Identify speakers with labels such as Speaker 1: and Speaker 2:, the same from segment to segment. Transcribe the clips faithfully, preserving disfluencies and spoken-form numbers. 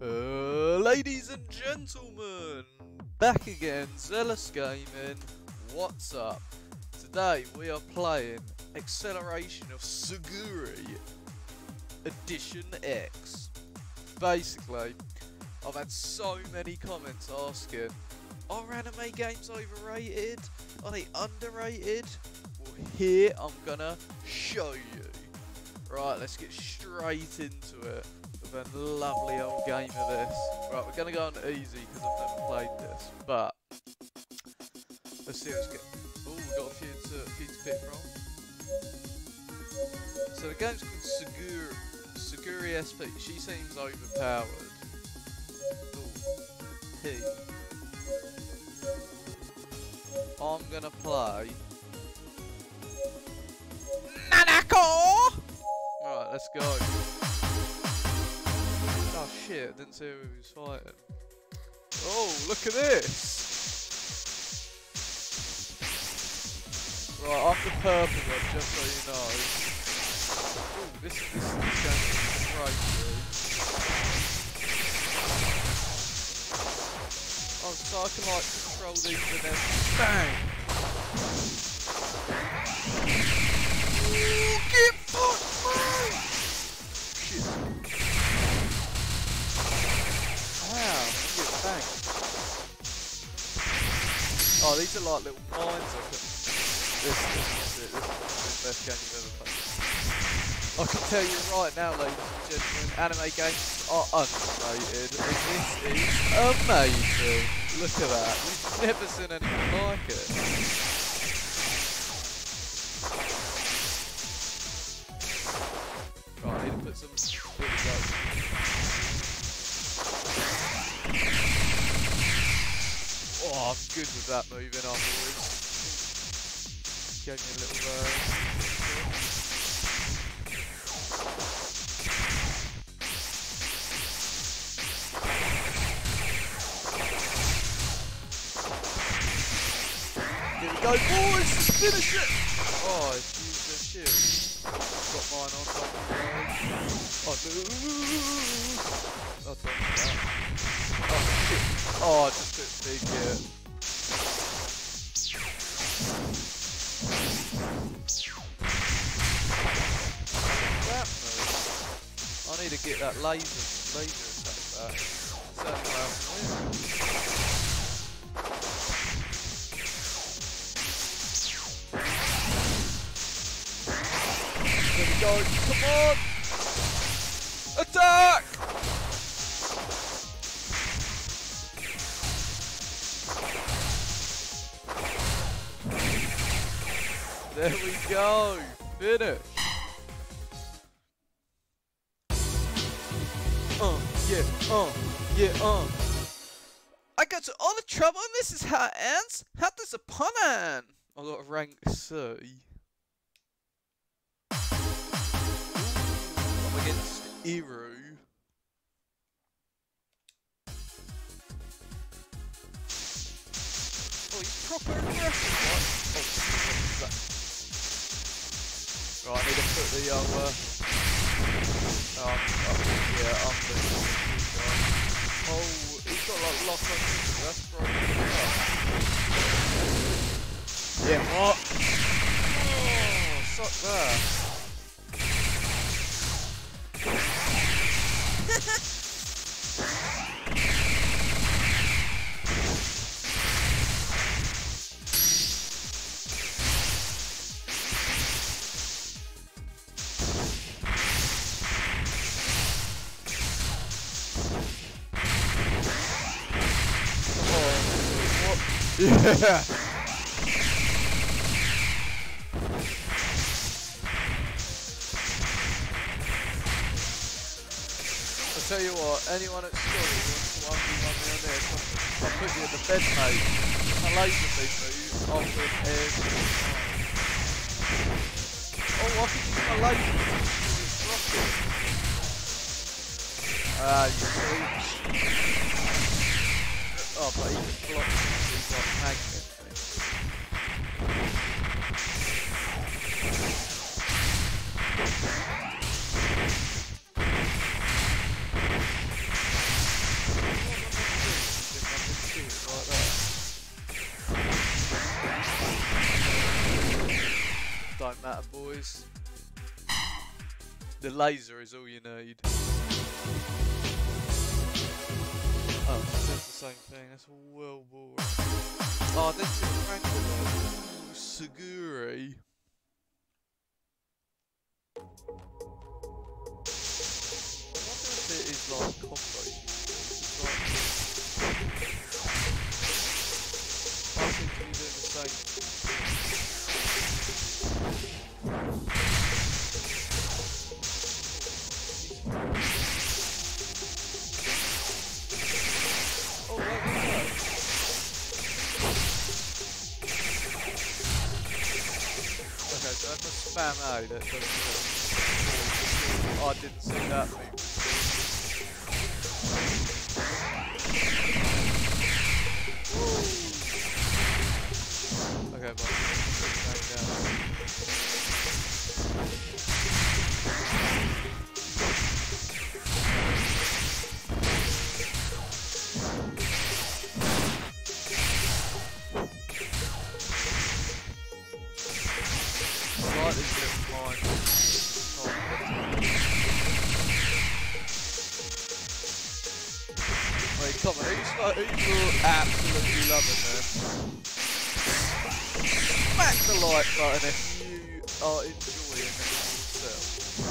Speaker 1: Uh, ladies and gentlemen, back again, Zealous Gaming, what's up? Today we are playing Acceleration of Suguri Edition X. Basically, I've had so many comments asking, are anime games overrated? Are they underrated? Well, here I'm gonna show you. Right, let's get straight into it. A lovely old game of this. Right, we're gonna go on easy because I've never played this, but let's see what's good. Oh, we've got a few to, a few to pick from. So the game's called Suguri, Suguri S P. She seems overpowered. Ooh, P. I'm gonna play Nanako! Right, let's go. Oh shit, I didn't see who he was fighting. Oh, look at this! Right, I'm the purple one, just so you know. Oh, this, this, this game's great, dude. Oh, so I can like control these and then bang! Ooh, get fucked, man! Shit. Wow, get banged. Oh, these are like little mines. I can... This, this is it. This is the best game you've ever played. I can tell you right now, ladies and gentlemen, anime games are underrated, and this is amazing. Look at that. You've never seen anything like it. Right, I need to put some... Here we go. Oh, I'm good with that moving afterwards. Gave me a little uh Here we go, boys! Finish it! Oh, it's used their shield. Got mine on, don't you guys? Oh, no! I'll take that. Oh, shit. Oh, I just took a big hit. I need to get that laser, laser attack back. That's how I can win. There we go, come on! Attack! There we go! Finish! Uh, yeah, uh, yeah, uh. I got you all the trouble and this is how it ends? How does a pun end? I got a rank C. I'm against Iru. Oh, he's proper aggressive, right? Oh, right, I need to put the, uh, oh, oh, yeah, I'm the oh, he's got like lock on music, that's broken up. Yeah, what? Oh, suck that. Yeah. I'll tell you what, anyone at school who wants to argue on me on this, I'll put you in the bed, mate. My laser beam move, I'll win every time. Oh, I can use my laser beam to rock it. Ah, you see. Oh, but he just blocks these like magnets. Atta boys. The laser is all you need. Oh, it's just the same thing. That's well boring. Oh, I didn't see the rank of it. Suguri. I wonder if it is like combo. It's like, I seem to be doing the same. Oh, wait, what's that? Okay, so that's a spam A that does oh, I didn't see that move. Okay, but back down. Slightly different mind. Wait, come on, who's, like, who's you're absolutely loving this? Smack the like button if you are enjoying it yourself.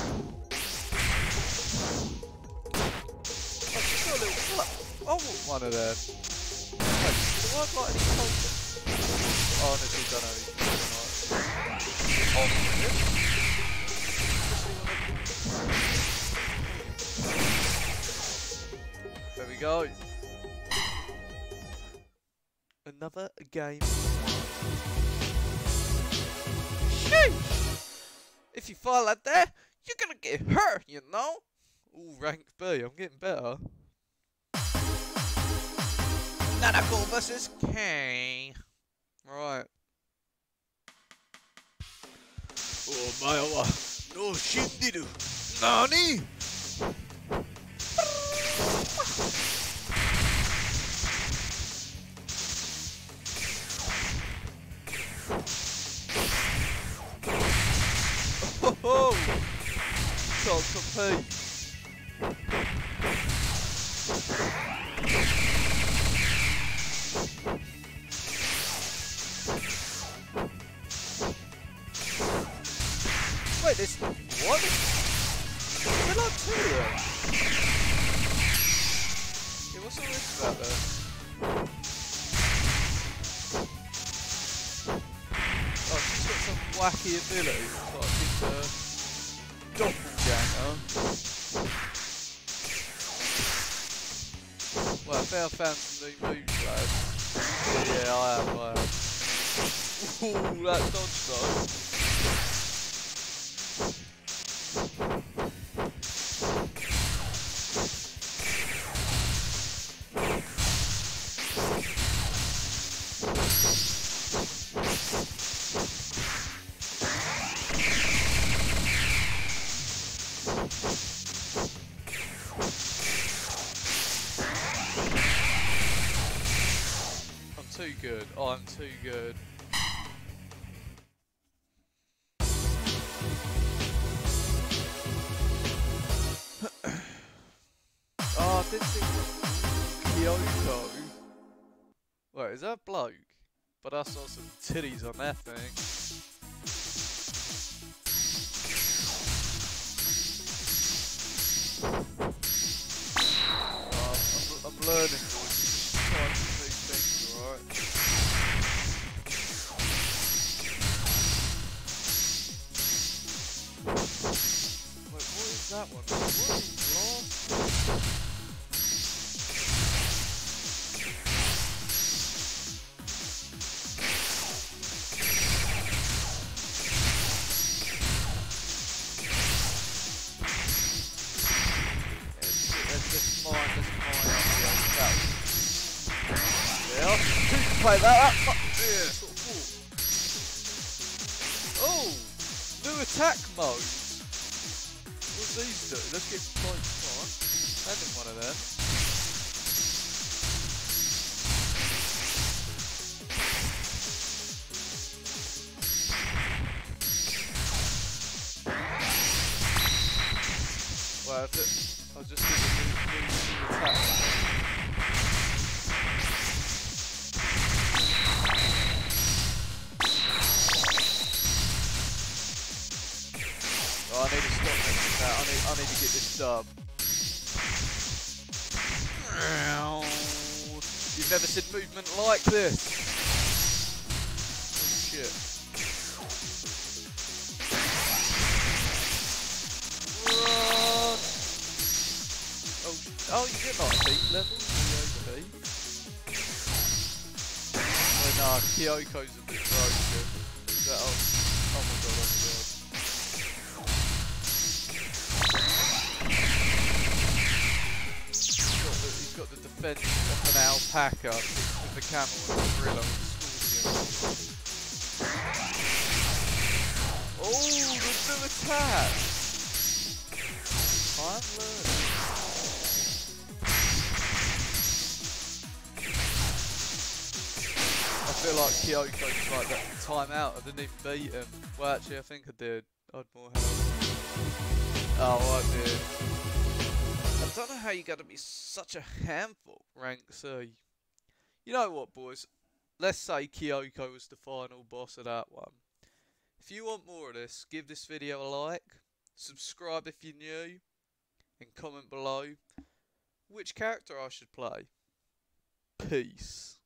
Speaker 1: I've just got a little flap. I want one of them. Wait, do I got any culture? I honestly don't know. Oh, there we go. Another game. Sheesh! If you fall out there, you're gonna get hurt, you know? Ooh, rank B, I'm getting better. Nanako versus K. Right. Oh, my wa no shindiru. Nani? Oh, can't compete. Wait, this what? We're not two then. Yeah, what's all this about then? Oh, she's got some wacky ability. Like this, uh, doppelganger. Well, I think I found some new moves, lads. Yeah, I have, I have. Ooh, that dodge though. Too good. Oh, I'm too good. Oh, I did see Kyoko. Wait, is that a bloke? But I saw some titties on that thing. Oh, I'm, I'm learning. Trying some new things, alright? Wait, what is that one? What is blast? Play that up. Yeah. Oh, new attack mode. What's these do? Let's get close. Come on. Hand in one of them. dumb. You've never seen movement like this. Oh shit. Run! Oh, oh, you get like beat levels for the O P. Oh nah, Kyoko's a bit broken. That, oh, oh my god, oh my god. He's got the defense of an alpaca with the camel and the gorilla and the scorpion. Oh, the new attack! I'm learning. I feel like Kyoko's like that time out. I didn't even beat him. Well, actually, I think I did. I had more health. Oh, I did. I don't know how you got to be such a handful, rank C. You know what, boys? Let's say Kyoko was the final boss of that one. If you want more of this, give this video a like, subscribe if you're new, and comment below which character I should play. Peace.